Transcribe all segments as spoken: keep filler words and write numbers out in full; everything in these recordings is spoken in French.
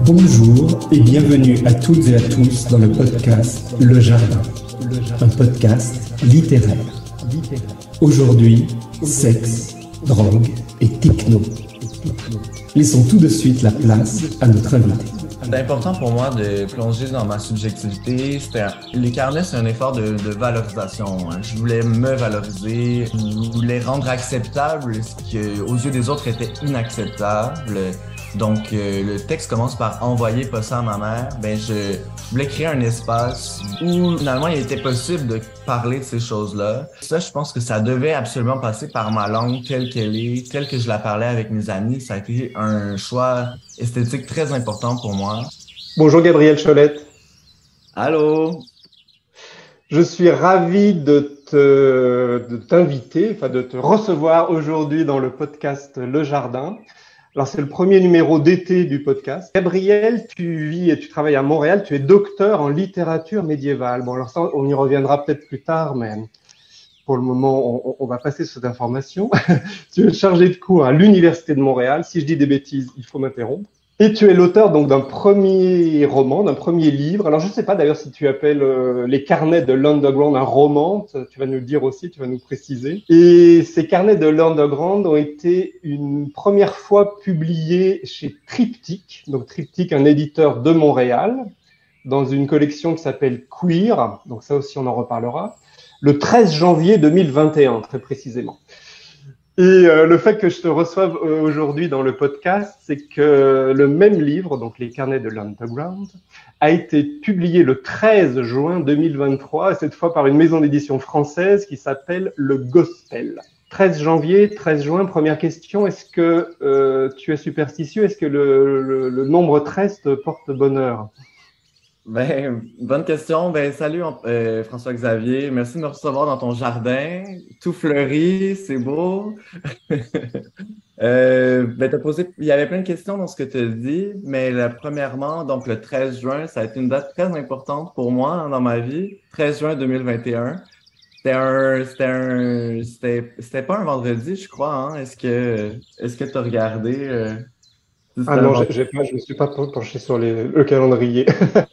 Bonjour et bienvenue à toutes et à tous dans le podcast Le Jardin, un podcast littéraire. Aujourd'hui, sexe, drogue et techno. Laissons tout de suite la place à notre invité. C'est important pour moi de plonger dans ma subjectivité. C'était un... Les carnets, c'est un effort de, de valorisation. Je voulais me valoriser, je voulais rendre acceptable ce qui, aux yeux des autres, était inacceptable. Donc, euh, le texte commence par « Envoyer pas ça à ma mère ». Ben, je voulais créer un espace où, finalement, il était possible de parler de ces choses-là. Ça, je pense que ça devait absolument passer par ma langue telle qu'elle est, telle que je la parlais avec mes amis. Ça a été un choix esthétique très important pour moi. Bonjour Gabriel Cholette. Allô. Je suis ravi de te, de t'inviter, enfin de te recevoir aujourd'hui dans le podcast Le Jardin. Alors, c'est le premier numéro d'été du podcast. Gabriel, tu vis et tu travailles à Montréal. Tu es docteur en littérature médiévale. Bon, alors ça, on y reviendra peut-être plus tard, mais pour le moment, on, on va passer sur cette information. Tu es chargé de cours à l'Université de Montréal. Si je dis des bêtises, il faut m'interrompre. Et tu es l'auteur donc d'un premier roman, d'un premier livre. Alors, je ne sais pas d'ailleurs si tu appelles euh, les carnets de l'Underground un roman. Tu vas nous le dire aussi, tu vas nous préciser. Et ces carnets de l'Underground ont été une première fois publiés chez Triptyque. Donc, Triptyque, un éditeur de Montréal, dans une collection qui s'appelle Queer. Donc, ça aussi, on en reparlera. Le treize janvier deux mille vingt et un, très précisément. Et euh, le fait que je te reçoive euh, aujourd'hui dans le podcast, c'est que le même livre, donc Les carnets de l'Underground, a été publié le treize juin deux mille vingt-trois, et cette fois par une maison d'édition française qui s'appelle Le Gospel. treize janvier, treize juin, première question, est-ce que euh, tu es superstitieux? Est-ce que le, le, le nombre treize te porte bonheur? Ben, bonne question. Ben, salut euh, François-Xavier. Merci de me recevoir dans ton jardin. Tout fleuri, c'est beau. euh, ben, t'as posé, il y avait plein de questions dans ce que tu as dit, mais la, premièrement, donc le treize juin, ça a été une date très importante pour moi hein, dans ma vie. treize juin deux mille vingt et un. C'était un, c'était un, c'était, c'était pas un vendredi, je crois. Hein? Est-ce que, est-ce que t'as regardé? Euh... Ah non, j'ai, j'ai pas, je ne suis pas penché sur les, le calendrier.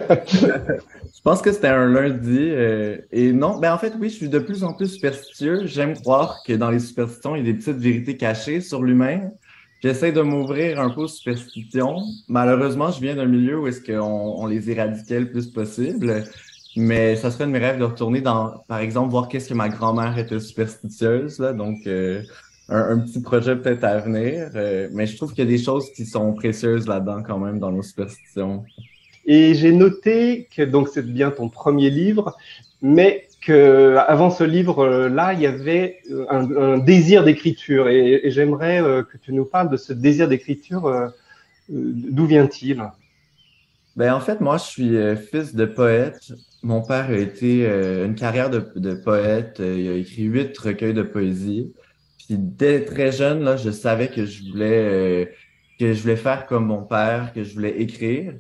Je pense que c'était un lundi. Euh, et non, ben en fait, oui, je suis de plus en plus superstitieux. J'aime croire que dans les superstitions, il y a des petites vérités cachées sur l'humain. J'essaie de m'ouvrir un peu aux superstitions. Malheureusement, je viens d'un milieu où est-ce qu'on on les éradiquait le plus possible. Mais ça serait de mes rêves de retourner dans, par exemple, voir qu'est-ce que ma grand-mère était superstitieuse. Là, donc, euh, Un, un petit projet peut-être à venir, euh, mais je trouve qu'il y a des choses qui sont précieuses là-dedans quand même dans nos superstitions. Et j'ai noté que donc c'est bien ton premier livre, mais que avant ce livre-là, il y avait un, un désir d'écriture, et, et j'aimerais euh, que tu nous parles de ce désir d'écriture. Euh, d'où vient-il? Ben en fait, moi, je suis euh, fils de poète. Mon père a été euh, une carrière de, de poète. Il a écrit huit recueils de poésie. Puis dès très jeune, là, je savais que je voulais euh, que je voulais faire comme mon père, que je voulais écrire.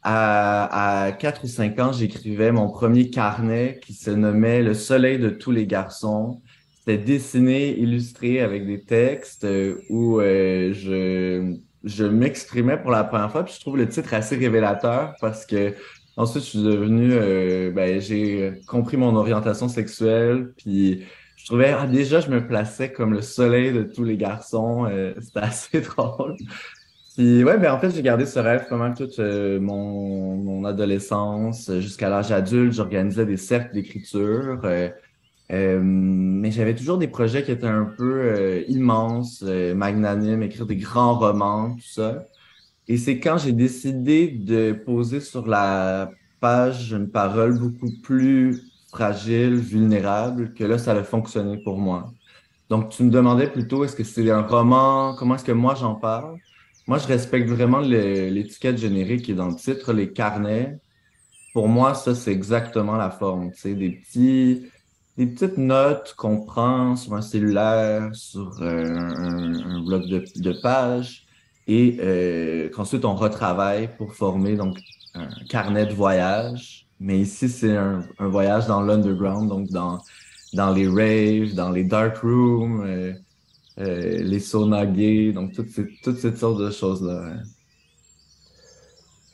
À, à quatre ou cinq ans, j'écrivais mon premier carnet qui se nommait Le Soleil de tous les garçons. C'était dessiné, illustré avec des textes euh, où euh, je je m'exprimais pour la première fois. Puis je trouve le titre assez révélateur parce que ensuite je suis devenu euh, ben j'ai compris mon orientation sexuelle. Puis je trouvais, ah, déjà, je me plaçais comme le soleil de tous les garçons. Euh, c'était assez drôle. Puis, ouais, ben, en fait, j'ai gardé ce rêve pendant toute euh, mon, mon adolescence. Jusqu'à l'âge adulte, j'organisais des cercles d'écriture. Euh, euh, mais j'avais toujours des projets qui étaient un peu euh, immenses, euh, magnanimes, écrire des grands romans, tout ça. Et c'est quand j'ai décidé de poser sur la page une parole beaucoup plus fragile, vulnérable, que là, ça a fonctionné pour moi. Donc, tu me demandais plutôt, est-ce que c'est un roman? Comment est-ce que moi, j'en parle? Moi, je respecte vraiment le- l'étiquette générique qui est dans le titre, les carnets. Pour moi, ça, c'est exactement la forme, tu sais, des petits, des petites notes qu'on prend sur un cellulaire, sur euh, un, un bloc de, de pages, et euh, qu'ensuite on retravaille pour former donc un carnet de voyage. Mais ici, c'est un, un voyage dans l'underground, donc dans dans les raves, dans les dark rooms, euh, euh, les saunas gays, donc toutes ces toutes ces sortes de choses-là.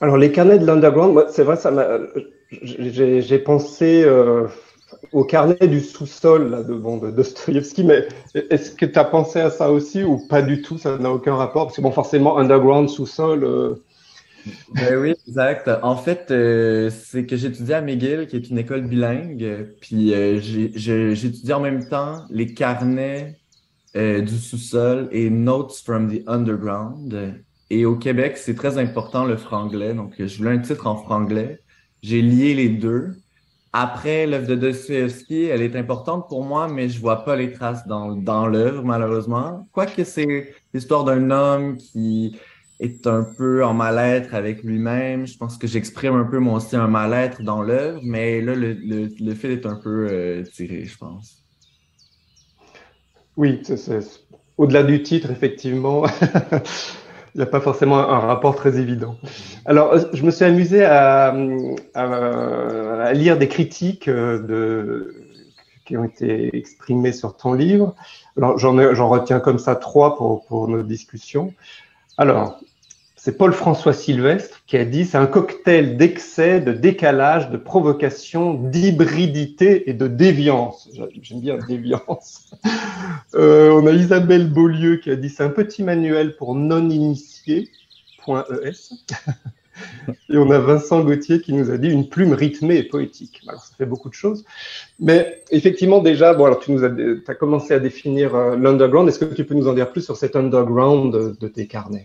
Alors, les carnets de l'underground, moi, c'est vrai, ça m'a, j'ai, j'ai pensé euh, au carnet du sous-sol là, de, bon, de Dostoïevski, mais est-ce que tu as pensé à ça aussi ou pas du tout? Ça n'a aucun rapport? Parce que bon, forcément, underground, sous-sol. Euh... Ben oui, exact. En fait, euh, c'est que j'étudiais à McGill, qui est une école bilingue, euh, puis euh, j'ai, je- j'étudiais en même temps les carnets euh, du sous-sol et Notes from the Underground. Et au Québec, c'est très important le franglais, donc je voulais un titre en franglais. J'ai lié les deux. Après, l'œuvre de Dostoevsky, elle est importante pour moi, mais je vois pas les traces dans, dans l'œuvre, malheureusement. Quoique c'est l'histoire d'un homme qui est un peu en mal-être avec lui-même. Je pense que j'exprime un peu moi aussi un mal-être dans l'œuvre, mais là, le, le, le fil est un peu euh, tiré, je pense. Oui, c'est, c'est, au-delà du titre, effectivement, il n'y a pas forcément un rapport très évident. Alors, je me suis amusé à, à, à lire des critiques de, qui ont été exprimées sur ton livre. Alors, j'en, ai, j'en retiens comme ça trois pour, pour nos discussions. Alors, c'est Paul-François Sylvestre qui a dit « C'est un cocktail d'excès, de décalage, de provocation, d'hybridité et de déviance. » J'aime bien déviance. Euh, on a Isabelle Beaulieu qui a dit « C'est un petit manuel pour non-initiés. .es » Et on a Vincent Gauthier qui nous a dit « Une plume rythmée et poétique. » Alors, ça fait beaucoup de choses. Mais effectivement, déjà, bon, alors tu nous as, t'as commencé à définir euh, l'underground. Est-ce que tu peux nous en dire plus sur cet underground de, de tes carnets?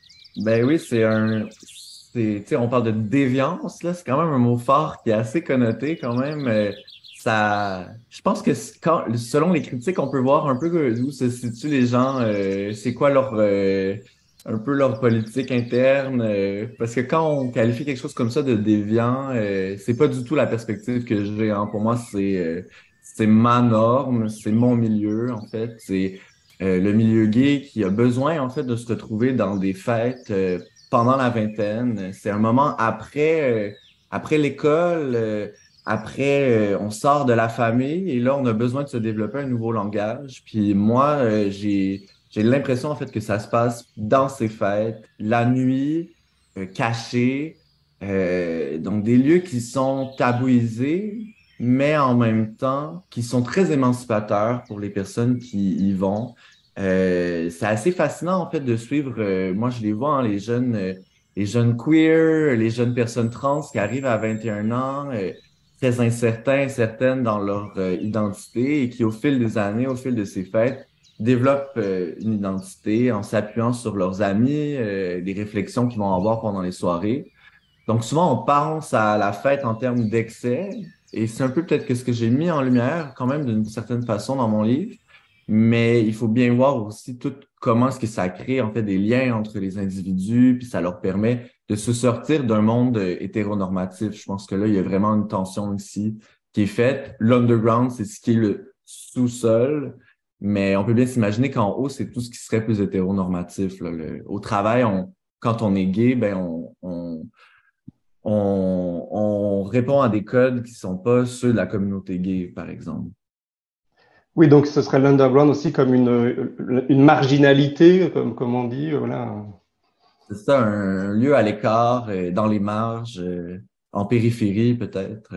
Ben oui, c'est un, c'est, tu sais, on parle de déviance, là, c'est quand même un mot fort qui est assez connoté quand même. Euh, ça, je pense que c'est quand, selon les critiques, on peut voir un peu où se situent les gens, euh, c'est quoi leur, euh, un peu leur politique interne, euh, parce que quand on qualifie quelque chose comme ça de déviant, euh, c'est pas du tout la perspective que j'ai, hein. Pour moi, c'est, euh, c'est ma norme, c'est mon milieu, en fait, c'est euh, le milieu gay qui a besoin en fait de se retrouver dans des fêtes euh, pendant la vingtaine. C'est un moment après euh, après l'école, euh, après euh, on sort de la famille et là on a besoin de se développer un nouveau langage. Puis moi euh, j'ai j'ai l'impression en fait que ça se passe dans ces fêtes, la nuit, euh, cachée, euh, donc des lieux qui sont tabouisés, mais en même temps qui sont très émancipateurs pour les personnes qui y vont. Euh, c'est assez fascinant en fait de suivre. Euh, moi, je les vois, hein, les jeunes, euh, les jeunes queer, les jeunes personnes trans qui arrivent à vingt et un ans, euh, très incertains, incertaines dans leur euh, identité et qui, au fil des années, au fil de ces fêtes, développent euh, une identité en s'appuyant sur leurs amis, euh, les réflexions qu'ils vont avoir pendant les soirées. Donc souvent, on pense à la fête en termes d'excès, et c'est un peu peut-être que ce que j'ai mis en lumière quand même d'une certaine façon dans mon livre, mais il faut bien voir aussi tout comment est-ce que ça crée en fait des liens entre les individus, puis ça leur permet de se sortir d'un monde euh, hétéronormatif. Je pense que là, il y a vraiment une tension ici qui est faite. L'underground, c'est ce qui est le sous-sol, mais on peut bien s'imaginer qu'en haut, c'est tout ce qui serait plus hétéronormatif, là. Le- au travail, on, quand on est gay, ben on, on on, on répond à des codes qui sont pas ceux de la communauté gay, par exemple. Oui, donc ce serait l'underground aussi comme une, une marginalité, comme, comme on dit, voilà. C'est ça, un lieu à l'écart, euh, dans les marges, euh, en périphérie peut-être.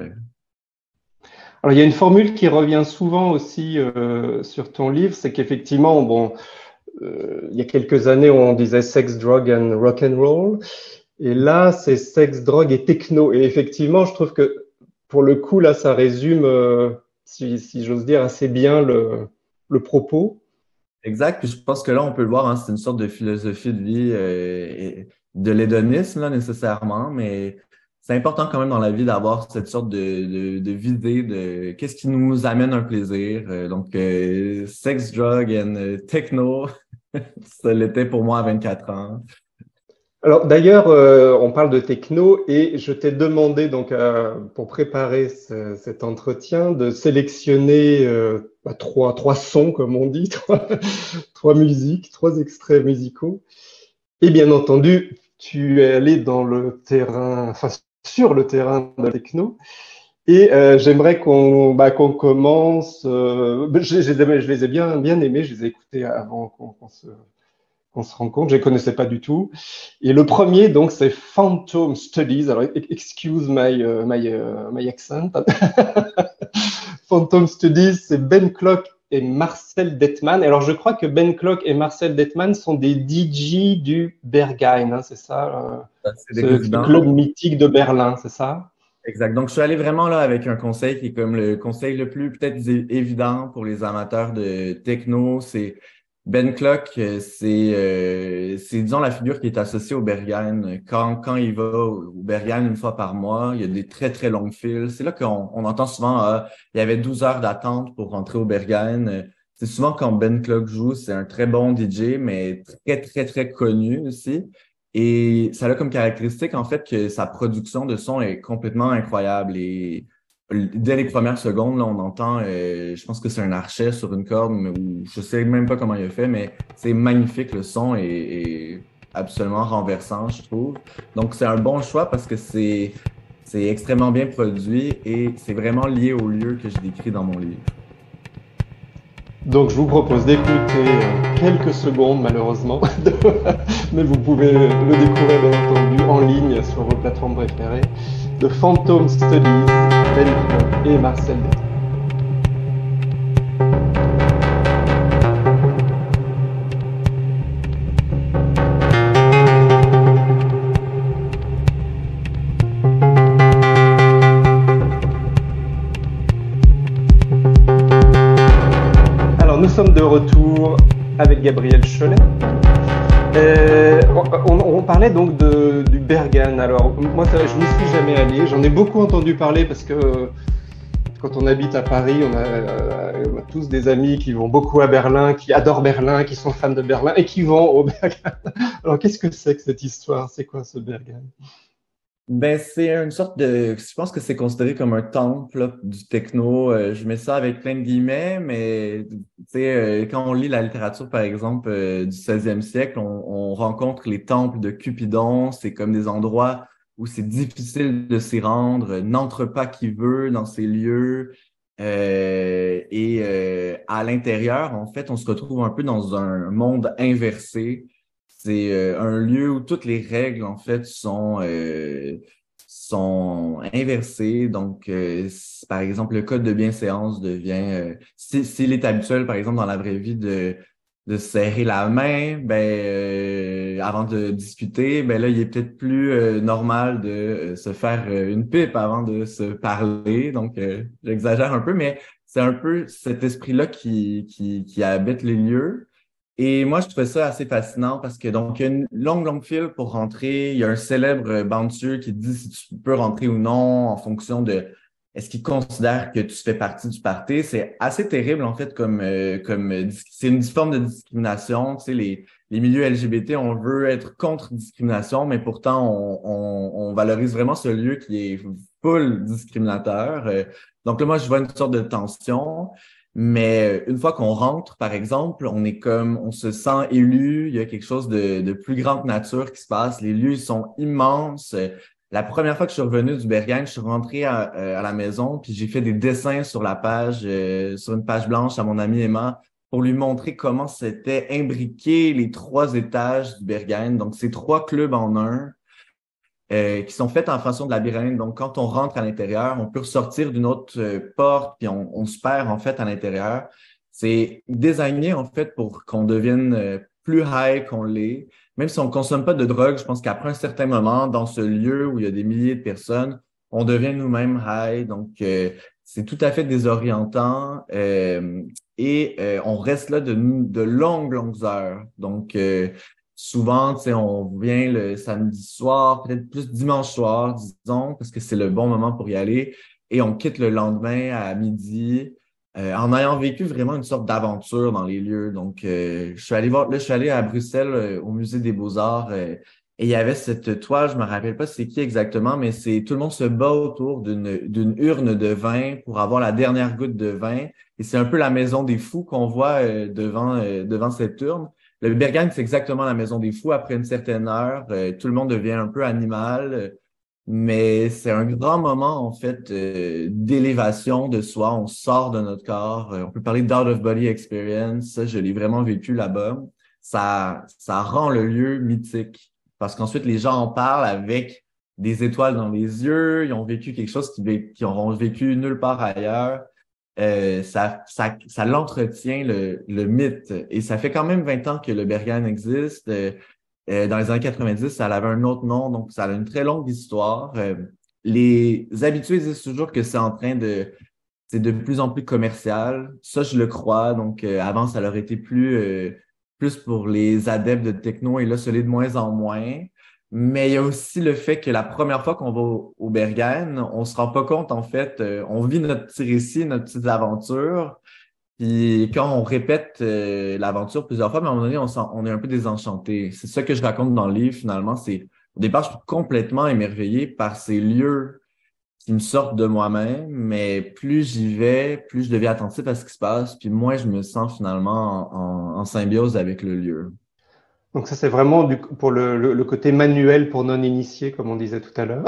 Alors il y a une formule qui revient souvent aussi euh, sur ton livre, c'est qu'effectivement, bon, euh, il y a quelques années on disait sex, drug and rock and roll, et là c'est sex, drogue et techno. Et effectivement, je trouve que pour le coup là, ça résume, euh, si, si j'ose dire, assez bien le, le propos. Exact, puis je pense que là, on peut le voir, hein, c'est une sorte de philosophie de vie, euh, et de l'hédonisme, là, nécessairement, mais c'est important quand même dans la vie d'avoir cette sorte de, de, de visée de qu'est-ce qui nous amène un plaisir. Euh, donc, euh, sex, drug and euh, techno, ça l'était pour moi à vingt-quatre ans. Alors d'ailleurs, euh, on parle de techno et je t'ai demandé donc euh, pour préparer ce- cet entretien de sélectionner euh, bah, trois trois sons comme on dit, trois, trois musiques, trois extraits musicaux. Et bien entendu, tu es allé dans le terrain, enfin sur le terrain de la techno. Et euh, j'aimerais qu'on bah, qu'on commence. Euh, je, je, je les ai bien bien aimés, je les ai écoutés avant qu'on qu'on se on se rend compte, je les connaissais pas du tout. Et le premier, donc, c'est Phantom Studies. Alors, excuse my, uh, my, uh, my accent. Phantom Studies, c'est Ben Klock et Marcel Detman. Alors, je crois que Ben Klock et Marcel Detman sont des D J du Berghain, hein, c'est ça, euh, C'est des ce résidents. club mythique de Berlin, c'est ça? Exact. Donc, je suis allé vraiment là avec un conseil qui est comme le conseil le plus peut-être é- évident pour les amateurs de techno. C'est Ben Klock, euh, c'est, euh, c'est disons la figure qui est associée au Berghain. Quand, quand il va au au Berghain une fois par mois, il y a des très, très longues files. C'est là qu'on on entend souvent, ah, il y avait douze heures d'attente pour rentrer au Berghain. Euh, C'est souvent quand Ben Klock joue, c'est un très bon D J, mais très, très, très connu aussi. Et ça a comme caractéristique, en fait, que sa production de son est complètement incroyable. Et dès les premières secondes, là, on entend, euh, je pense que c'est un archet sur une corde, mais, ou je sais même pas comment il a fait, mais c'est magnifique. Le son est, est absolument renversant, je trouve. Donc, c'est un bon choix parce que c'est, c'est extrêmement bien produit et c'est vraiment lié au lieu que je décris dans mon livre. Donc, je vous propose d'écouter euh, quelques secondes, malheureusement, mais vous pouvez le découvrir, bien entendu, en ligne sur vos plateformes préférées, de Phantom Studies, Ben Klock et Marcel Detman. Alors, nous sommes de retour avec Gabriel Cholet. Euh, on, on parlait donc de, du Berghain. Alors, moi, ça, je n'y suis jamais allé. J'en ai beaucoup entendu parler parce que quand on habite à Paris, on a, euh, on a tous des amis qui vont beaucoup à Berlin, qui adorent Berlin, qui sont fans de Berlin et qui vont au Berghain. Alors, qu'est-ce que c'est que cette histoire? C'est quoi ce Berghain? Ben, c'est une sorte de, je pense que c'est considéré comme un temple là, du techno. Euh, je mets ça avec plein de guillemets, mais tu sais, euh, quand on lit la littérature, par exemple, euh, du seizième siècle, on, on rencontre les temples de Cupidon. C'est comme des endroits où c'est difficile de s'y rendre. N'entre pas qui veut dans ces lieux. Euh, et euh, à l'intérieur, en fait, on se retrouve un peu dans un monde inversé. C'est euh, un lieu où toutes les règles, en fait, sont, euh, sont inversées. Donc, euh, si, par exemple, le code de bienséance devient... Euh, si, s'il est habituel, par exemple, dans la vraie vie, de, de serrer la main, ben euh, avant de discuter, ben là, il est peut-être plus euh, normal de euh, se faire euh, une pipe avant de se parler. Donc, euh, j'exagère un peu, mais c'est un peu cet esprit-là qui, qui, qui habite les lieux. Et moi, je trouvais ça assez fascinant parce que donc, il y a une longue, longue file pour rentrer. Il y a un célèbre bouncer qui dit si tu peux rentrer ou non en fonction de est-ce qu'il considère que tu fais partie du party. C'est assez terrible, en fait, comme, euh, comme euh, dis- c'est une forme de discrimination. Tu sais, les, les milieux L G B T, on veut être contre discrimination, mais pourtant, on, on, on valorise vraiment ce lieu qui est full discriminateur. Euh, donc là, moi, je vois une sorte de tension. Mais une fois qu'on rentre, par exemple, on est comme, on se sent élu, il y a quelque chose de, de plus grande nature qui se passe. Les lieux, ils sont immenses. La première fois que je suis revenu du Berghain, je suis rentré à, à la maison, puis j'ai fait des dessins sur la page, euh, sur une page blanche à mon amie Emma, pour lui montrer comment c'était imbriqué les trois étages du Berghain. Donc, c'est trois clubs en un. Euh, qui sont faites en façon de labyrinthe. Donc, quand on rentre à l'intérieur, on peut ressortir d'une autre euh, porte, puis on, on se perd en fait à l'intérieur. C'est designé en fait pour qu'on devienne euh, plus high qu'on l'est. Même si on consomme pas de drogue, je pense qu'après un certain moment, dans ce lieu où il y a des milliers de personnes, on devient nous-mêmes high. Donc, euh, c'est tout à fait désorientant euh, et euh, on reste là de, de longues, longues heures. Donc, euh, souvent, tu sais, on vient le samedi soir, peut-être plus dimanche soir, disons, parce que c'est le bon moment pour y aller, et on quitte le lendemain à midi, euh, en ayant vécu vraiment une sorte d'aventure dans les lieux. Donc, euh, je suis allé voir, là, je suis allé à Bruxelles, euh, au Musée des Beaux-Arts, euh, et il y avait cette toile, je me rappelle pas c'est qui exactement, mais c'est tout le monde se bat autour d'une d'une urne de vin pour avoir la dernière goutte de vin, et c'est un peu la maison des fous qu'on voit euh, devant euh, devant cette urne. Le Berghain, c'est exactement la maison des fous. Après une certaine heure, euh, tout le monde devient un peu animal, euh, mais c'est un grand moment, en fait, euh, d'élévation de soi. On sort de notre corps. Euh, on peut parler d'out-of-body experience. Ça, je l'ai vraiment vécu là-bas. ça, ça rend le lieu mythique. Parce qu'ensuite, les gens en parlent avec des étoiles dans les yeux, ils ont vécu quelque chose qu'ils qu'ils auront vécu nulle part ailleurs. Euh, ça, ça, ça l'entretient le, le mythe. Et ça fait quand même vingt ans que le Berghain existe. Euh, euh, dans les années quatre-vingt-dix, ça avait un autre nom, donc ça a une très longue histoire. Euh, les habitués disent toujours que c'est en train de, c'est de plus en plus commercial. Ça, je le crois. Donc, euh, avant, ça leur été plus, euh, plus pour les adeptes de techno et là, ça l'est de moins en moins. Mais il y a aussi le fait que la première fois qu'on va au, au Berghain, on se rend pas compte, en fait, euh, on vit notre petit récit, notre petite aventure. Puis quand on répète euh, l'aventure plusieurs fois, mais à un moment donné, on, s'en- on est un peu désenchanté. C'est ça que je raconte dans le livre, finalement. C'est au départ, je suis complètement émerveillé par ces lieux qui me sortent de moi-même, mais plus j'y vais, plus je deviens attentif à ce qui se passe, puis moins je me sens finalement en, en, en symbiose avec le lieu. Donc ça, c'est vraiment du, pour le, le, le côté manuel pour non-initiés, comme on disait tout à l'heure.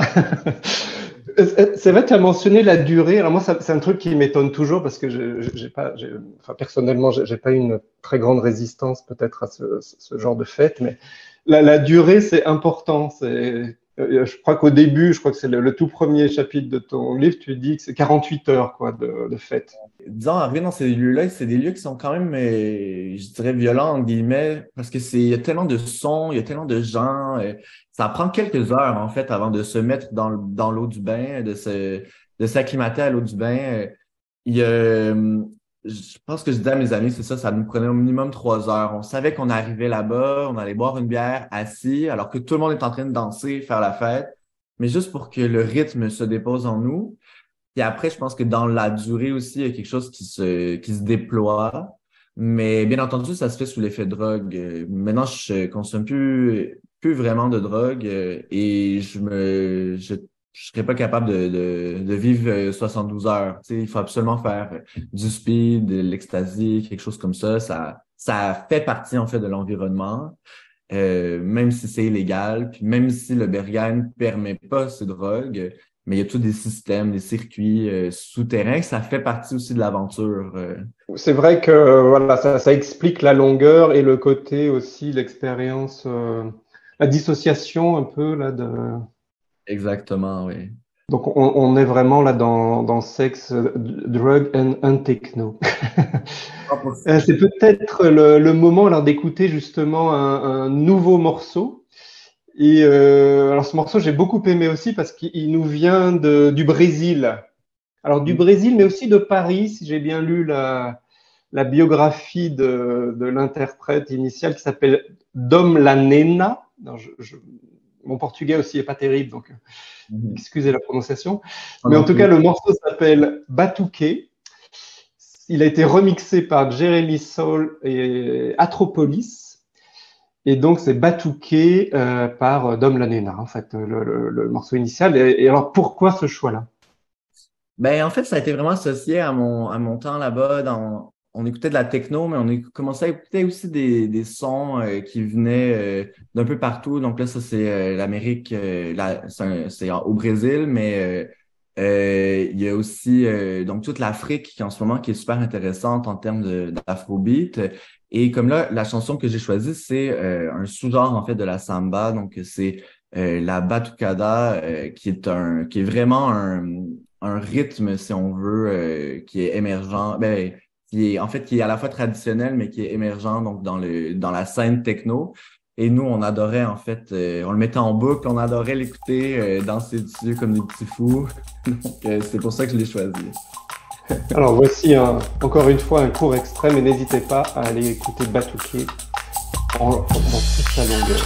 C'est vrai, tu as mentionné la durée. Alors moi, ça- c'est un truc qui m'étonne toujours parce que je- je- j'ai pas, j'ai- enfin personnellement, j'ai j'ai pas une très grande résistance peut-être à ce, ce ce genre de fête, mais la, la durée, c'est important. C'est, euh, je crois qu'au début, je crois que c'est le, le tout premier chapitre de ton livre, tu dis que c'est quarante-huit heures quoi de, de fête. Disons, arriver dans ces lieux-là, c'est des lieux qui sont quand même, euh, je dirais, violents, entre guillemets, parce que c'est, il y a tellement de sons, il y a tellement de gens, euh, ça prend quelques heures, en fait, avant de se mettre dans, le- dans l'eau du bain, de se, de s'acclimater à l'eau du bain. Euh, Il y a, euh, je pense que je disais à mes amis, c'est ça, ça nous prenait au minimum trois heures. On savait qu'on arrivait là-bas, on allait boire une bière assis, alors que tout le monde est en train de danser, faire la fête, mais juste pour que le rythme se dépose en nous. Puis après, je pense que dans la durée aussi, il y a quelque chose qui se, qui se déploie. Mais bien entendu, ça se fait sous l'effet de drogue. Euh, Maintenant, je consomme plus, plus vraiment de drogue euh, et je me, je, je serais pas capable de, de, de vivre euh, soixante-douze heures. Tu sais, il faut absolument faire du speed, de l'ecstasy, quelque chose comme ça. Ça, ça fait partie, en fait, de l'environnement. Euh, même si c'est illégal, puis même si le Berghain permet pas ces drogues, mais il y a tous des systèmes, des circuits euh, souterrains, ça fait partie aussi de l'aventure. euh. C'est vrai que euh, voilà, ça, ça explique la longueur et le côté aussi, l'expérience, euh, la dissociation un peu là de. Exactement, oui. Donc on, on est vraiment là dans dans sexe, euh, drug and, and techno. Euh, C'est peut-être le, le moment alors d'écouter justement un, un nouveau morceau. Et euh, alors ce morceau j'ai beaucoup aimé aussi parce qu'il il nous vient de, du Brésil. Alors du Brésil, mais aussi de Paris, si j'ai bien lu la, la biographie de, de l'interprète initial qui s'appelle Dom La Nena. Non, je, je, mon portugais aussi est pas terrible, donc Mhm. excusez la prononciation. Moi Mais en non tout plus. cas, le morceau s'appelle Batuque. Il a été remixé par Jeremy Soul et Atropolis. Et donc, c'est Batuque euh, par Dom La Nena, en fait, le, le, le morceau initial. Et, et alors, pourquoi ce choix-là? Ben, en fait, ça a été vraiment associé à mon, à mon temps là-bas. Dans, on écoutait de la techno, mais on a commencé à écouter aussi des, des sons euh, qui venaient euh, d'un peu partout. Donc là, ça, c'est euh, l'Amérique, euh, la- c'est un- c'est en- au Brésil, mais euh, euh, il y a aussi euh, donc toute l'Afrique qui en ce moment qui est super intéressante en termes de, d'afrobeat. Et comme là, la chanson que j'ai choisie, c'est euh, un sous-genre en fait de la samba. Donc c'est euh, la batucada, euh, qui est un, qui est vraiment un un rythme, si on veut, euh, qui est émergent, ben, qui est en fait qui est à la fois traditionnel, mais qui est émergent donc dans le dans la scène techno. Et nous, on adorait en fait, euh, on le mettait en boucle, on adorait l'écouter, euh, danser dessus comme des petits fous. Donc euh, c'est pour ça que je l'ai choisi. Alors, voici un- encore une fois un court extrait, mais n'hésitez pas à aller écouter Batuque en, en, dans toute sa longueur.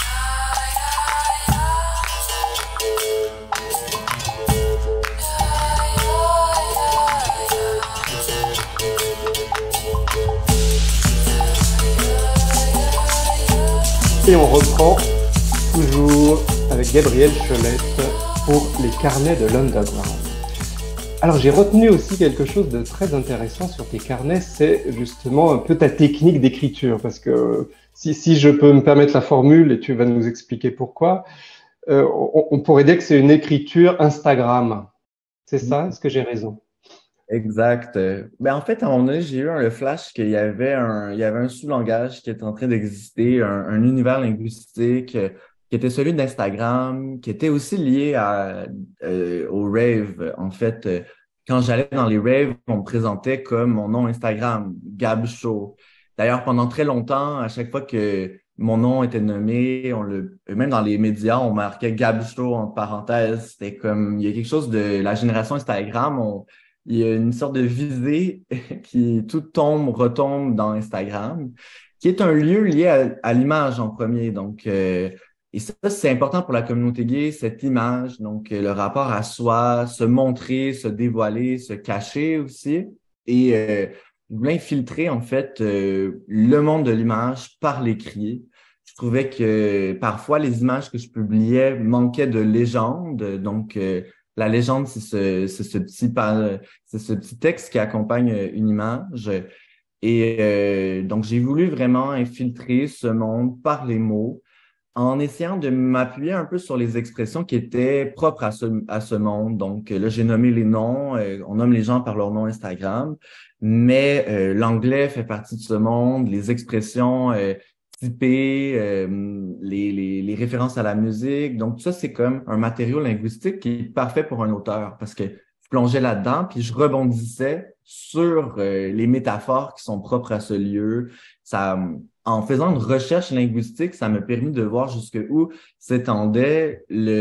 Et on reprend toujours avec Gabriel Cholette pour les carnets de l'Underground. Alors j'ai retenu aussi quelque chose de très intéressant sur tes carnets, c'est justement un peu ta technique d'écriture, parce que si, si je peux me permettre la formule, et tu vas nous expliquer pourquoi, euh, on, on pourrait dire que c'est une écriture Instagram. C'est ça? Est-ce que j'ai raison? Exact. Euh, Ben, en fait, à un moment donné, j'ai eu un, le flash qu'il y avait un, il y avait un sous-langage qui était en train d'exister, un, un univers linguistique euh, qui était celui d'Instagram, qui était aussi lié à, euh, au rave. En fait, euh, quand j'allais dans les raves, on me présentait comme mon nom Instagram, Gab Show. D'ailleurs, pendant très longtemps, à chaque fois que mon nom était nommé, on le, même dans les médias, on marquait Gab Show en parenthèse. C'était comme, il y a quelque chose de la génération Instagram. On, il y a une sorte de visée qui tout tombe, retombe dans Instagram, qui est un lieu lié à, à l'image en premier. Donc, euh, et ça, c'est important pour la communauté gay, cette image, donc euh, le rapport à soi, se montrer, se dévoiler, se cacher aussi. Et euh, je voulais infiltrer, en fait, euh, le monde de l'image par l'écrit. Je trouvais que parfois, les images que je publiais manquaient de légende. Donc, euh, la légende, c'est ce, c'est ce petit, pa- c'est ce petit texte qui accompagne une image. Et euh, donc, j'ai voulu vraiment infiltrer ce monde par les mots en essayant de m'appuyer un peu sur les expressions qui étaient propres à ce, à ce monde. Donc là, j'ai nommé les noms, euh, on nomme les gens par leur nom Instagram, mais euh, l'anglais fait partie de ce monde, les expressions euh, typées, euh, les, les, les références à la musique. Donc tout ça, c'est comme un matériau linguistique qui est parfait pour un auteur parce que je plongeais là-dedans, puis je rebondissais sur euh, les métaphores qui sont propres à ce lieu. Ça, en faisant une recherche linguistique, ça m'a permis de voir jusqu'où s'étendait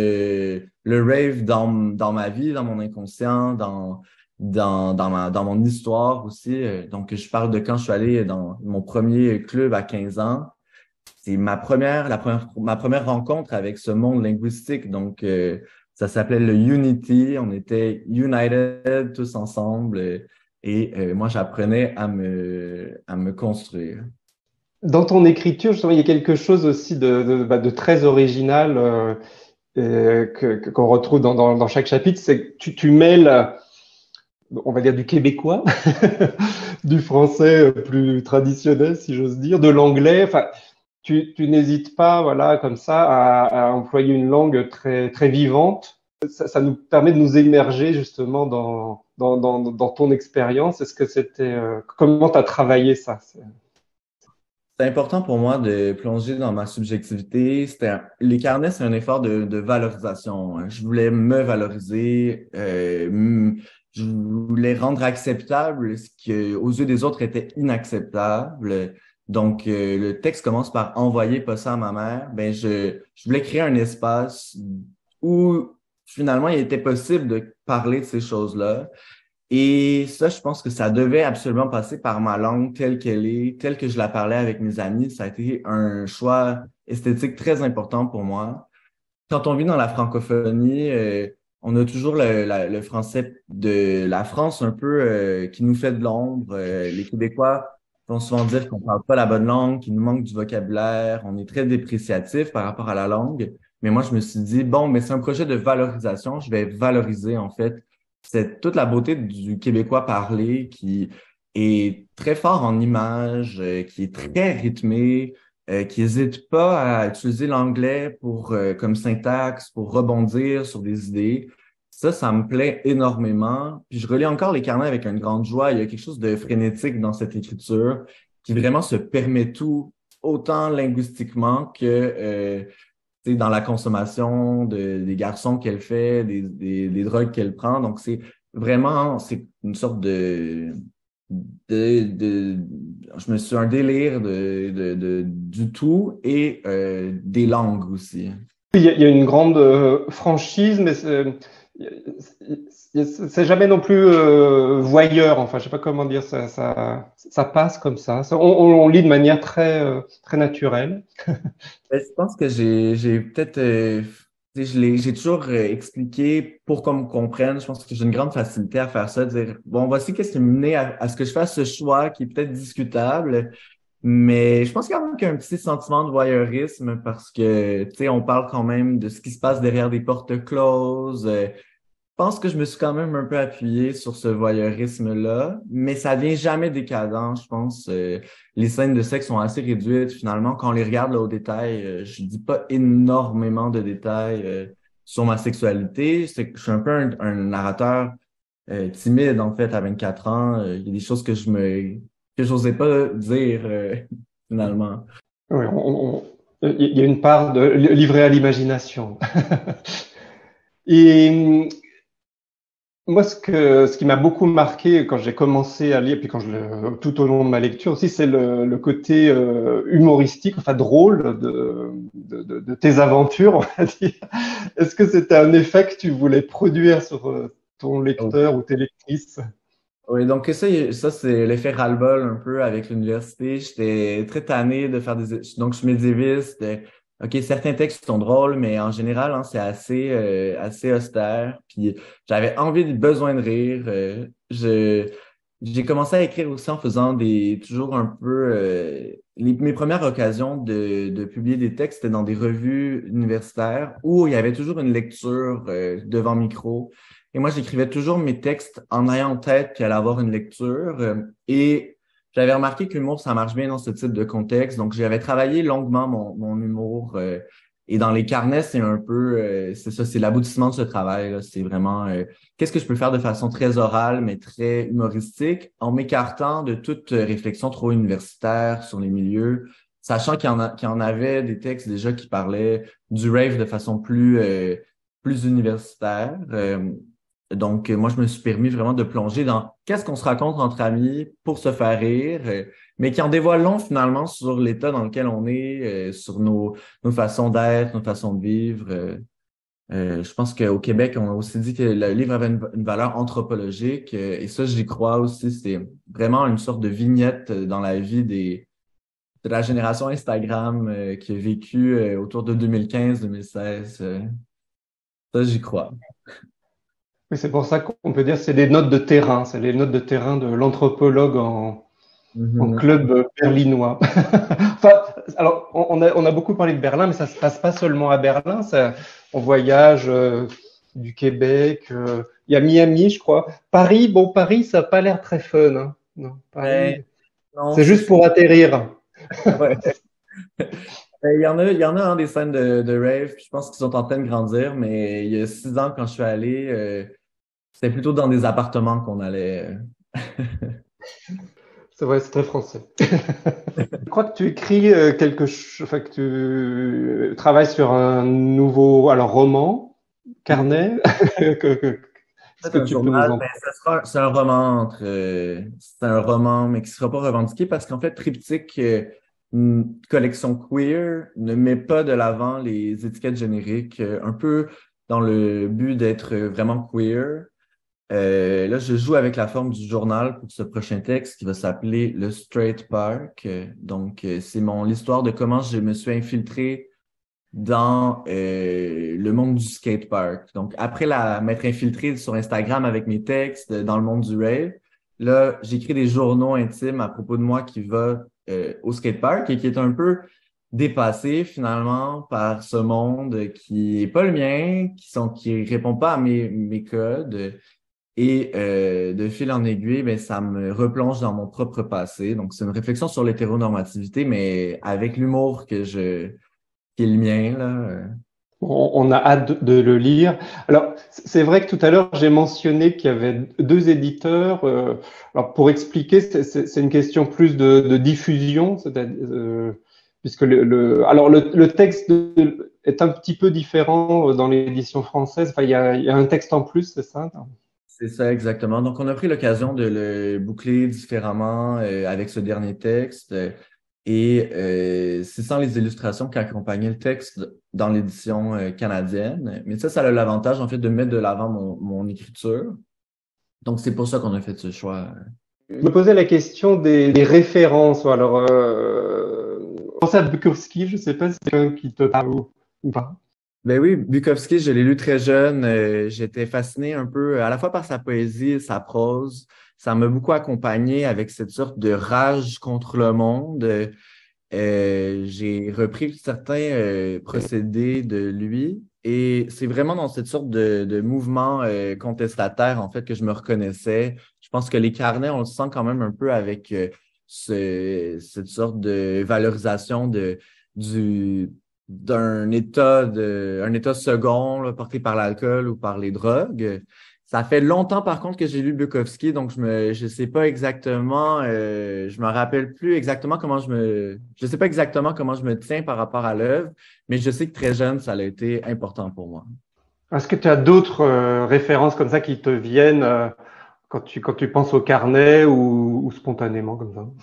le, le rave dans, dans ma vie, dans mon inconscient, dans, dans, dans ma, dans mon histoire aussi. Euh, Donc, je parle de quand je suis allé dans mon premier club à quinze ans. C'est ma première, la première, ma première rencontre avec ce monde linguistique. Donc, euh, ça s'appelait le Unity. On était United tous ensemble. euh, Et euh, moi, j'apprenais à me, à me construire. Dans ton écriture, justement, il y a quelque chose aussi de, de, bah, de très original euh, euh, que, que- qu'on retrouve dans, dans, dans chaque chapitre, c'est que tu, tu mêles, on va dire, du québécois, du français plus traditionnel, si j'ose dire, de l'anglais. Enfin, tu, tu n'hésites pas, voilà, comme ça, à, à employer une langue très, très vivante. Ça, ça nous permet de nous émerger justement dans, dans, dans, dans ton expérience. Est-ce que c'était, euh, comment tu as travaillé ça? C'est- C'est important pour moi de plonger dans ma subjectivité. C'était un- les carnets, c'est un effort de, de valorisation, hein. Je voulais me valoriser, euh, m- je voulais rendre acceptable ce qui, aux yeux des autres, était inacceptable. Donc, euh, le texte commence par envoyer pas ça à ma mère. Ben, je, je voulais créer un espace où finalement il était possible de parler de ces choses-là. Et ça, je pense que ça devait absolument passer par ma langue telle qu'elle est, telle que je la parlais avec mes amis. Ça a été un choix esthétique très important pour moi. Quand on vit dans la francophonie, euh, on a toujours le, la- le français de la France un peu euh, qui nous fait de l'ombre. Euh, les Québécois vont souvent dire qu'on parle pas la bonne langue, qu'il nous manque du vocabulaire. On est très dépréciatif par rapport à la langue. Mais moi, je me suis dit, bon, mais c'est un projet de valorisation. Je vais valoriser, en fait, c'est toute la beauté du Québécois parlé qui est très fort en images, euh, qui est très rythmé, euh, qui n'hésite pas à utiliser l'anglais pour euh, comme syntaxe, pour rebondir sur des idées. Ça, ça me plaît énormément. Puis je relis encore les carnets avec une grande joie. Il y a quelque chose de frénétique dans cette écriture qui vraiment se permet tout, autant linguistiquement que euh, tu sais, dans la consommation de, des garçons qu'elle fait, des, des, des drogues qu'elle prend. Donc, c'est vraiment, c'est une sorte de, de, de, je me suis un délire de, de, de, du tout et euh, des langues aussi. Il y a, il y a une grande euh, franchise, mais c'est c'est jamais non plus euh, voyeur. Enfin, je sais pas comment dire ça. Ça, ça passe comme ça. Ça- on, on lit de manière très euh, très naturelle. Ben, je pense que j'ai j'ai peut-être euh, tu sais, je l'ai j'ai toujours euh, expliqué pour qu'on me comprenne. Je pense que j'ai une grande facilité à faire ça, dire bon voici qu'est-ce qui m'a mené à, à ce que je fasse ce choix qui est peut-être discutable, mais je pense quand même qu'il y a un petit sentiment de voyeurisme parce que tu sais on parle quand même de ce qui se passe derrière des portes closes. Euh, je pense que je me suis quand même un peu appuyé sur ce voyeurisme-là, mais ça vient jamais décadent, je pense. Euh, les scènes de sexe sont assez réduites, finalement. Quand on les regarde là, au détail, euh, je dis pas énormément de détails euh, sur ma sexualité. C'est que je suis un peu un, un narrateur euh, timide, en fait, à vingt-quatre ans. Euh, Il y a des choses que je me que j'osais pas dire euh, finalement. Oui, on- on- il y a une part de livrée à l'imagination. Et moi, ce que, ce qui m'a beaucoup marqué quand j'ai commencé à lire, puis quand je le, tout au long de ma lecture aussi, c'est le, le côté euh, humoristique, enfin drôle de, de, de, de tes aventures, on va dire. Est-ce que c'était un effet que tu voulais produire sur euh, ton lecteur ou tes lectrices? Oui, donc ça, y- ça c'est l'effet ras-le-bol un peu avec l'université. J'étais très tanné de faire des... Donc, je suis médiéviste. euh, OK, certains textes sont drôles, mais en général, hein, c'est assez, euh, assez austère. Puis j'avais envie, de besoin de rire. euh, je, j'ai commencé à écrire aussi en faisant des... toujours un peu... euh, les, mes premières occasions de, de publier des textes, c'était dans des revues universitaires où il y avait toujours une lecture euh, devant micro. Et moi, j'écrivais toujours mes textes en ayant en tête qu'il allait avoir une lecture. euh, Et j'avais remarqué que l'humour, ça marche bien dans ce type de contexte. Donc, j'avais travaillé longuement mon, mon humour. euh, Et dans les carnets, c'est un peu, euh, c'est ça, c'est l'aboutissement de ce travail, là. C'est vraiment, euh, qu'est-ce que je peux faire de façon très orale, mais très humoristique, en m'écartant de toute euh, réflexion trop universitaire sur les milieux, sachant qu'il y en a, qu'il y en avait des textes déjà qui parlaient du rave de façon plus, euh, plus universitaire. Euh, donc, euh, moi, je me suis permis vraiment de plonger dans qu'est-ce qu'on se raconte entre amis pour se faire rire, euh, mais qui en dévoile long finalement sur l'état dans lequel on est, euh, sur nos, nos façons d'être, nos façons de vivre. Euh, euh, je pense qu'au Québec, on a aussi dit que le livre avait une, une valeur anthropologique, euh, et ça, j'y crois aussi. C'est vraiment une sorte de vignette euh, dans la vie des, de la génération Instagram euh, qui a vécu euh, autour de deux mille quinze, deux mille seize. euh. Ça, j'y crois. Oui, c'est pour ça qu'on peut dire que c'est des notes de terrain, c'est les notes de terrain de l'anthropologue en, en Mhm. club berlinois. Enfin, alors, on on a, on a beaucoup parlé de Berlin, mais ça se passe pas seulement à Berlin. Ça, on voyage euh, du Québec. euh, Il y a Miami, je crois. Paris, bon, Paris, ça a pas l'air très fun. Hein. Non, Ben, Paris, non, c'est c'est juste ça. pour atterrir. Ouais. Ben, Il y en a, il y en a hein, des scènes de, de rave, puis je pense qu'ils sont en train de grandir, mais il y a six ans, quand je suis allé, euh, c'était plutôt dans des appartements qu'on allait. euh. C'est vrai, c'est très français. Je crois que tu écris euh, quelque chose, enfin que tu travailles sur un nouveau, alors roman, Oui, carnet. que, que- Est-ce c'est que un tu peux nous journal, en mais ça sera, c'est un roman entre, euh, c'est un roman, mais qui sera pas revendiqué parce qu'en fait, Triptyque, euh, une collection queer, ne met pas de l'avant les étiquettes génériques, euh, un peu dans le but d'être vraiment queer. Euh, là, je joue avec la forme du journal pour ce prochain texte qui va s'appeler Le Straight Park. Euh, Donc, euh, c'est mon l'histoire de comment je me suis infiltré dans euh, le monde du skatepark. Donc, après la m'être infiltré sur Instagram avec mes textes euh, dans le monde du rave, là, j'écris des journaux intimes à propos de moi qui va euh, au skatepark et qui est un peu dépassé finalement par ce monde qui est pas le mien, qui sont qui répond pas à mes mes codes. Et euh, de fil en aiguille, ben, ça me replonge dans mon propre passé. Donc, c'est une réflexion sur l'hétéronormativité, mais avec l'humour que je qui est le mien, là. euh. On, on a hâte de le lire. Alors, c'est vrai que tout à l'heure, j'ai mentionné qu'il y avait deux éditeurs. Euh, alors, pour expliquer, c'est c'est- c'est une question plus de, de diffusion, c'est-à-dire, euh, puisque le, le- alors le, le texte de- est un petit peu différent dans l'édition française. Enfin, il y a, il y a un texte en plus, c'est ça? C'est ça exactement. Donc, on a pris l'occasion de le boucler différemment euh, avec ce dernier texte. euh, et euh, c'est sans les illustrations qui accompagnaient le texte dans l'édition euh, canadienne. Mais ça, ça a l'avantage, en fait, de mettre de l'avant mon, mon écriture. Donc, c'est pour ça qu'on a fait ce choix. Je me posais la question des, des références. Alors, euh, je pensais à Bukowski, je sais pas si c'est quelqu'un qui te parle ou, ou pas. Ben oui, Bukowski, je l'ai lu très jeune. euh, j'étais fasciné un peu à la fois par sa poésie et sa prose. Ça m'a beaucoup accompagné avec cette sorte de rage contre le monde. Euh, j'ai repris certains euh, procédés de lui et c'est vraiment dans cette sorte de, de mouvement euh, contestataire en fait que je me reconnaissais. Je pense que les carnets, on le sent quand même un peu avec euh, ce, cette sorte de valorisation de du d'un état de un état second là, porté par l'alcool ou par les drogues. Ça fait longtemps, par contre, que j'ai lu Bukowski, donc je me, je sais pas exactement, euh, je me rappelle plus exactement comment je me, je sais pas exactement comment je me tiens par rapport à l'œuvre, mais je sais que très jeune, ça a été important pour moi. Est-ce que tu as d'autres euh, références comme ça qui te viennent euh, quand tu quand tu penses au carnet ou, ou spontanément comme ça?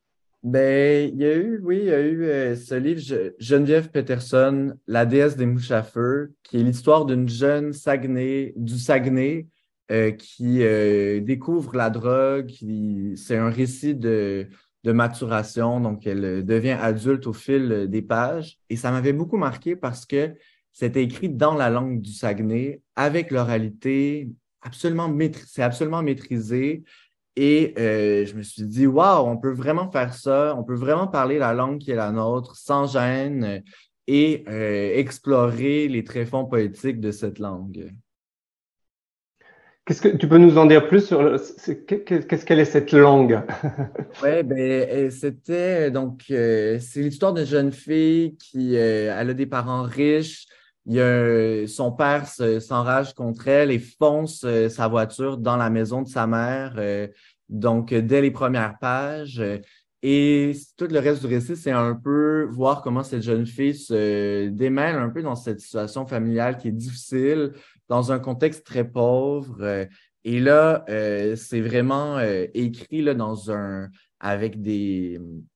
Ben, il y a eu, oui, il y a eu euh, ce livre Je- Geneviève Peterson, La déesse des mouches à feu, qui est l'histoire d'une jeune Saguenay, du Saguenay, euh, qui euh, découvre la drogue. qui- C'est un récit de, de maturation, donc elle euh, devient adulte au fil euh, des pages. Et ça m'avait beaucoup marqué parce que c'était écrit dans la langue du Saguenay, avec l'oralité absolument maîtrisée, c'est absolument maîtrisé. Et euh, je me suis dit, waouh, on peut vraiment faire ça, on peut vraiment parler la langue qui est la nôtre sans gêne euh, et euh, explorer les tréfonds poétiques de cette langue. Qu'est-ce que tu peux nous en dire plus sur le- c'est- qu'est-ce qu'elle est cette langue? Ouais, ben euh, c'était donc euh, c'est l'histoire d'une jeune fille qui euh, elle a des parents riches. Il y a un- son père se- s'enrage contre elle et fonce euh, sa voiture dans la maison de sa mère. euh, donc euh, dès les premières pages. euh, et tout le reste du récit, c'est un peu voir comment cette jeune fille se démêle un peu dans cette situation familiale qui est difficile, dans un contexte très pauvre. euh, et là, euh, c'est vraiment euh, écrit là, dans un avec des,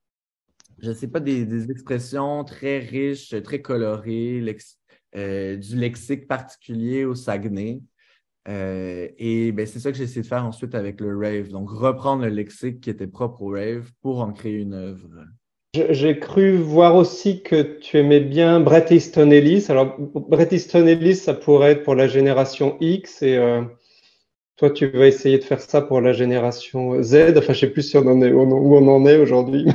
je sais pas, des, des expressions très riches, très colorées, lex- euh, du lexique particulier au Saguenay. Euh, et ben, c'est ça que j'ai essayé de faire ensuite avec le rave. Donc, reprendre le lexique qui était propre au rave pour en créer une œuvre. Je- J'ai cru voir aussi que tu aimais bien Bret Easton Ellis. Alors, Bret Easton Ellis, ça pourrait être pour la génération X et euh, toi, tu vas essayer de faire ça pour la génération Z. Enfin, je sais plus si on en est, où on en est aujourd'hui.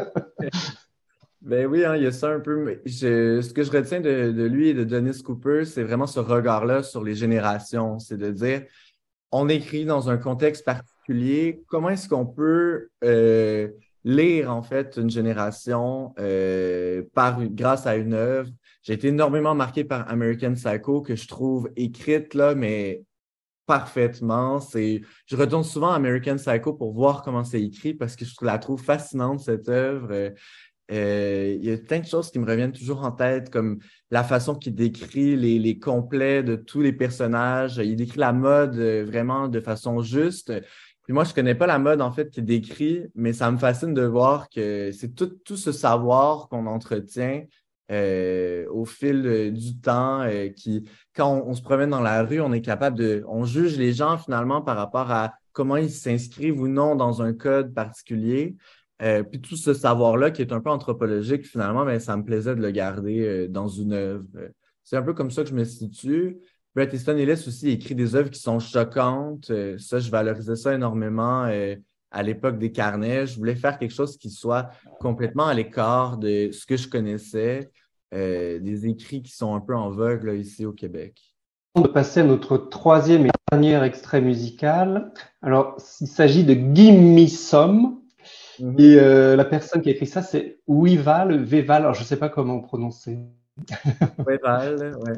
Ben oui, hein, il y a ça un peu. Mais je- ce que je retiens de, de lui et de Dennis Cooper, c'est vraiment ce regard-là sur les générations. C'est de dire, on écrit dans un contexte particulier, comment est-ce qu'on peut euh, lire en fait une génération euh, par grâce à une œuvre. J'ai été énormément marqué par American Psycho que je trouve écrite là, mais parfaitement. C'est, je retourne souvent à American Psycho pour voir comment c'est écrit parce que je la trouve fascinante cette œuvre. Euh, euh, il y a plein de choses qui me reviennent toujours en tête, comme la façon qu'il décrit les, les complets de tous les personnages. Il décrit la mode euh, vraiment de façon juste. Puis moi, je connais pas la mode, en fait, qu'il décrit, mais ça me fascine de voir que c'est tout, tout ce savoir qu'on entretient euh, au fil euh, du temps, euh, qui, quand on, on se promène dans la rue, on est capable de, on juge les gens finalement par rapport à comment ils s'inscrivent ou non dans un code particulier. Euh, puis tout ce savoir-là qui est un peu anthropologique, finalement, mais ça me plaisait de le garder euh, dans une œuvre. Euh, C'est un peu comme ça que je me situe. Bret Easton Ellis aussi écrit des œuvres qui sont choquantes. Euh, ça, je valorisais ça énormément euh, à l'époque des carnets. Je voulais faire quelque chose qui soit complètement à l'écart de ce que je connaissais, euh, des écrits qui sont un peu en vogue là, ici au Québec. De passer à notre troisième et dernier extrait musical. Alors, il s'agit de Gimme Me Some. Mhm. Et euh, la personne qui a écrit ça, c'est Weval, Veval. Alors, je sais pas comment prononcer. Ouais, Val, ouais.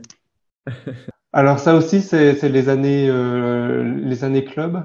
Alors, ça aussi, c'est c'est les années euh, les années club.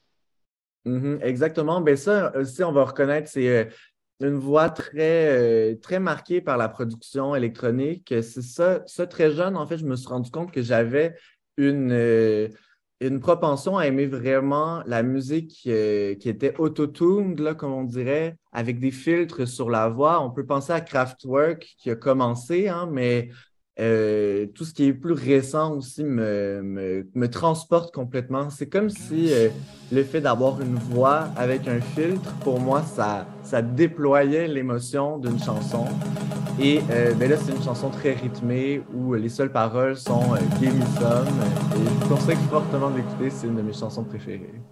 Mhm, exactement. Ben ça aussi, on va reconnaître, c'est euh, une voix très, euh, très marquée par la production électronique. C'est ça, ça, très jeune, en fait, je me suis rendu compte que j'avais une, euh, une propension à aimer vraiment la musique euh, qui était auto-tuned, là, comme on dirait, avec des filtres sur la voix. On peut penser à Kraftwerk qui a commencé, hein, mais euh, tout ce qui est plus récent aussi me, me, me transporte complètement. C'est comme si euh, le fait d'avoir une voix avec un filtre, pour moi, ça, ça déployait l'émotion d'une chanson. Et euh, ben là, c'est une chanson très rythmée où les seules paroles sont euh, Gimme Me Some. Et je vous conseille fortement d'écouter, c'est une de mes chansons préférées.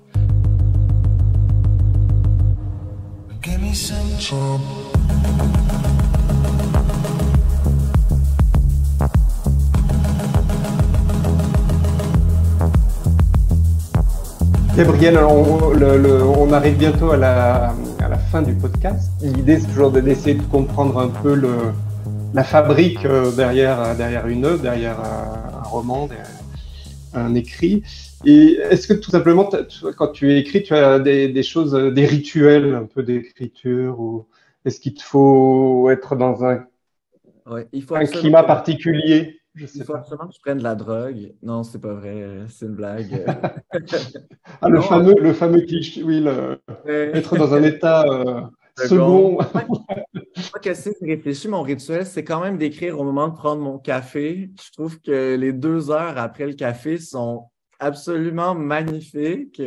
Give me some trouble. Gabriel, alors on, le, le, on arrive bientôt à la, à la fin du podcast. L'idée, c'est toujours de- d'essayer de comprendre un peu le, la fabrique euh, derrière, derrière une œuvre, derrière un, un roman. derrière- un écrit. Et est-ce que tout simplement, t'as- tu- quand tu écris, tu as des, des choses, euh, des rituels un peu d'écriture ou est-ce qu'il te faut être dans un, Ouais, il faut un absolument climat que, particulier? Je il sais faut pas. absolument que je prenne de la drogue. Non, c'est pas vrai, euh, c'est une blague. Ah, le Non, en fameux, le fameux cliché, oui, le- fait, être dans un état euh, second. second. Moi, que si je réfléchis, mon rituel, c'est quand même d'écrire au moment de prendre mon café. Je trouve que les deux heures après le café sont absolument magnifiques.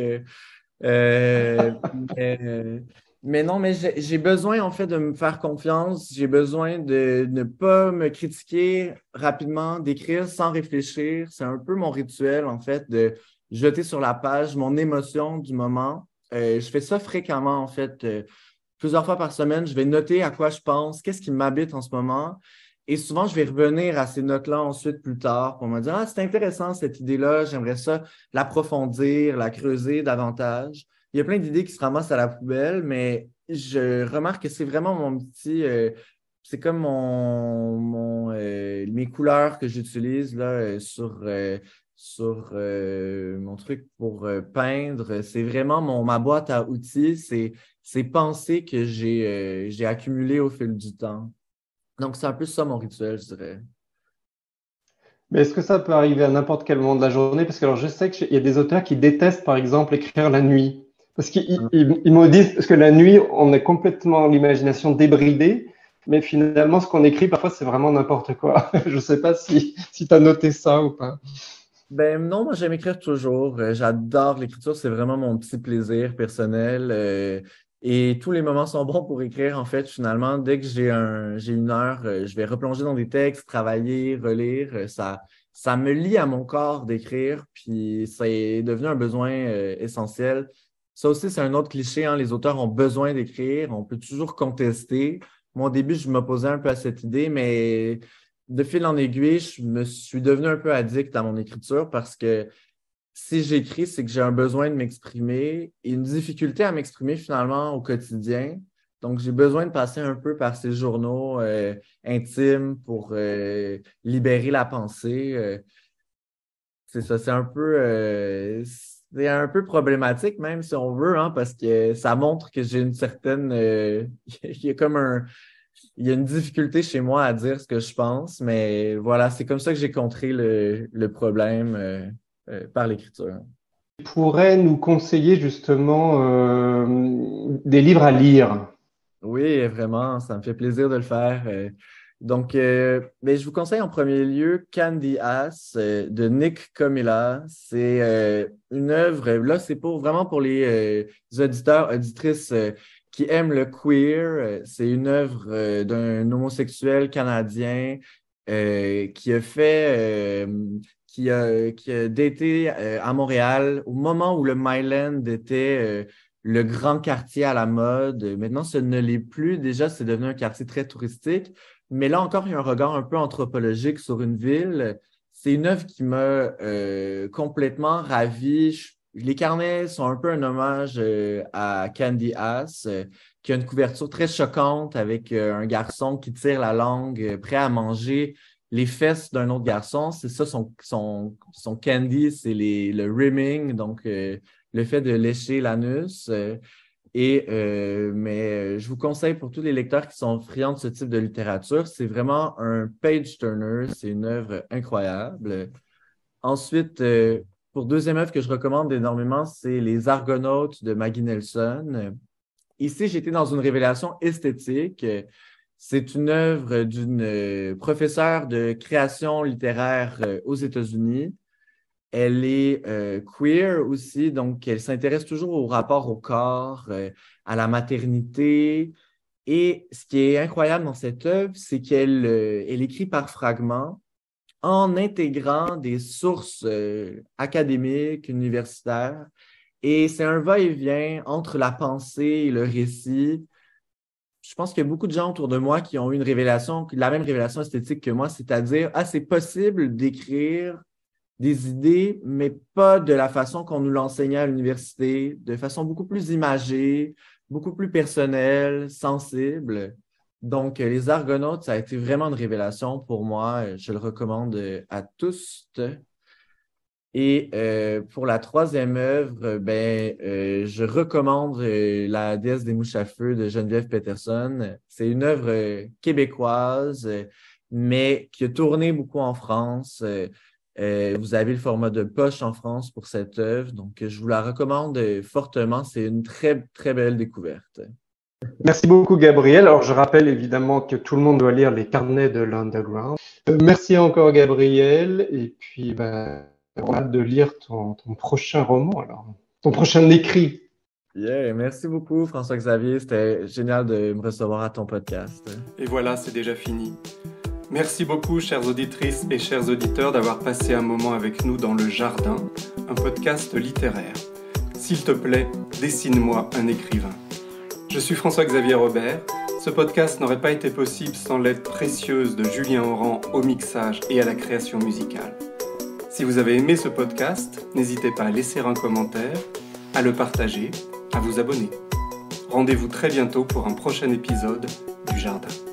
Euh, mais, mais non, mais j'ai j'ai besoin en fait de me faire confiance. J'ai besoin de ne pas me critiquer rapidement, d'écrire sans réfléchir. C'est un peu mon rituel en fait de jeter sur la page mon émotion du moment. Euh, je fais ça fréquemment en fait. Euh, plusieurs fois par semaine, je vais noter à quoi je pense, qu'est-ce qui m'habite en ce moment. Et souvent, je vais revenir à ces notes-là ensuite plus tard pour me dire, ah, c'est intéressant cette idée-là, j'aimerais ça l'approfondir, la creuser davantage. Il y a plein d'idées qui se ramassent à la poubelle, mais je remarque que c'est vraiment mon petit, euh, c'est comme mon, mon euh, mes couleurs que j'utilise là euh, sur euh, sur euh, mon truc pour euh, peindre. C'est vraiment mon ma boîte à outils. C'est ces pensées que j'ai euh, j'ai accumulées au fil du temps. Donc, c'est un peu ça mon rituel, je dirais. Mais est-ce que ça peut arriver à n'importe quel moment de la journée? Parce que alors je sais qu'il y a des auteurs qui détestent par exemple écrire la nuit. Parce qu'ils ils, ils me disent parce que la nuit, on est complètement l'imagination débridée, mais finalement ce qu'on écrit parfois c'est vraiment n'importe quoi. Je sais pas si, si tu as noté ça ou pas. Ben non, moi j'aime écrire toujours. Euh, J'adore l'écriture, c'est vraiment mon petit plaisir personnel. Euh, et tous les moments sont bons pour écrire, en fait, finalement. Dès que j'ai un j'ai une heure, euh, je vais replonger dans des textes, travailler, relire. Euh, Ça, ça me lie à mon corps d'écrire, puis c'est devenu un besoin euh, essentiel. Ça aussi, c'est un autre cliché, hein. Les auteurs ont besoin d'écrire, on peut toujours contester. Moi, au début, je m'opposais un peu à cette idée, mais de fil en aiguille, je me suis devenu un peu addict à mon écriture parce que si j'écris, c'est que j'ai un besoin de m'exprimer et une difficulté à m'exprimer finalement au quotidien. Donc, j'ai besoin de passer un peu par ces journaux euh, intimes pour euh, libérer la pensée. Euh, c'est ça, c'est un peu, euh, c'est un peu problématique même si on veut, hein, parce que ça montre que j'ai une certaine, euh, il y a comme un, il y a une difficulté chez moi à dire ce que je pense, mais voilà, c'est comme ça que j'ai contré le, le problème euh, euh, par l'écriture. Tu pourrais nous conseiller justement euh, des livres à lire. Oui, vraiment, ça me fait plaisir de le faire. Euh, donc, euh, ben, je vous conseille en premier lieu Candy Ass euh, de Nick Comilla. C'est euh, une œuvre, là, c'est pour vraiment pour les euh, auditeurs, auditrices euh, qui aiment le queer. Euh, C'est une œuvre euh, d'un homosexuel canadien euh, qui a fait, euh, qui a, qui a daté euh, à Montréal au moment où le Myland était euh, le grand quartier à la mode. Maintenant, ce ne l'est plus. Déjà, c'est devenu un quartier très touristique. Mais là encore, il y a un regard un peu anthropologique sur une ville. C'est une œuvre qui m'a euh, complètement ravi. Je- les carnets sont un peu un hommage euh, à Candy Ass, euh, qui a une couverture très choquante avec euh, un garçon qui tire la langue, euh, prêt à manger les fesses d'un autre garçon. C'est ça son, son, son candy, c'est les, le rimming, donc euh, le fait de lécher l'anus. Euh, et euh, mais euh, je vous conseille pour tous les lecteurs qui sont friands de ce type de littérature, c'est vraiment un page turner, c'est une œuvre incroyable. Ensuite, euh, pour deuxième œuvre que je recommande énormément, c'est Les Argonautes de Maggie Nelson. Ici, j'étais dans une révélation esthétique. C'est une œuvre d'une euh, professeure de création littéraire euh, aux États-Unis. Elle est euh, queer aussi, donc elle s'intéresse toujours au rapport au corps, euh, à la maternité. Et ce qui est incroyable dans cette œuvre, c'est qu'elle euh, elle écrit par fragments en intégrant des sources euh, académiques, universitaires. Et c'est un va-et-vient entre la pensée et le récit. Je pense qu'il y a beaucoup de gens autour de moi qui ont eu une révélation, la même révélation esthétique que moi, c'est-à-dire, ah, c'est possible d'écrire des idées, mais pas de la façon qu'on nous l'enseignait à l'université, de façon beaucoup plus imagée, beaucoup plus personnelle, sensible. Donc, euh, Les Argonautes, ça a été vraiment une révélation pour moi. Je le recommande euh, à tous. Et euh, pour la troisième œuvre, ben, euh, je recommande euh, La déesse des mouches à feu de Geneviève Peterson. C'est une œuvre euh, québécoise, euh, mais qui a tourné beaucoup en France. Euh, euh, vous avez le format de poche en France pour cette œuvre, donc je vous la recommande euh, fortement. C'est une très, très belle découverte. Merci beaucoup, Gabriel. Alors, je rappelle évidemment que tout le monde doit lire les carnets de l'Underground. Euh, merci encore, Gabriel. Et puis, ben, on a hâte de lire ton, ton prochain roman, alors. Ton prochain écrit. Yeah, merci beaucoup, François-Xavier. C'était génial de me recevoir à ton podcast. Et voilà, c'est déjà fini. Merci beaucoup, chères auditrices et chers auditeurs, d'avoir passé un moment avec nous dans Le Jardin, un podcast littéraire. S'il te plaît, dessine-moi un écrivain. Je suis François-Xavier Robert. Ce podcast n'aurait pas été possible sans l'aide précieuse de Julien Oran au mixage et à la création musicale. Si vous avez aimé ce podcast, n'hésitez pas à laisser un commentaire, à le partager, à vous abonner. Rendez-vous très bientôt pour un prochain épisode du Jardin.